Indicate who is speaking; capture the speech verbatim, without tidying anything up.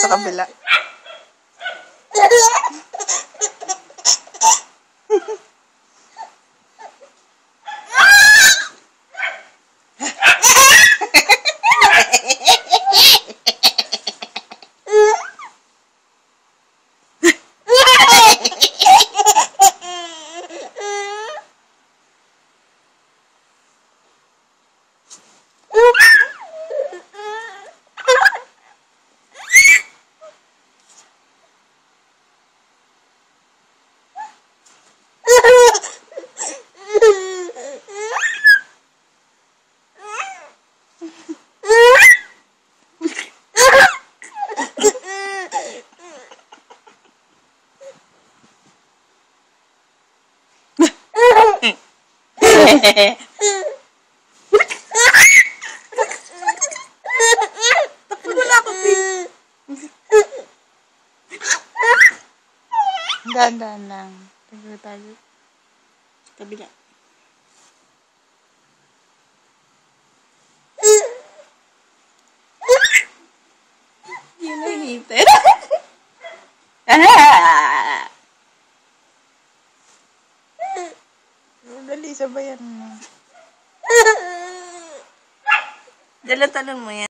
Speaker 1: sa kabila. Wala ko, Pin. Dahan-dahan lang. Tago-tago. Kabila. Yun ang ngipin. Dali, sabayan mo. Dala talon mo yan.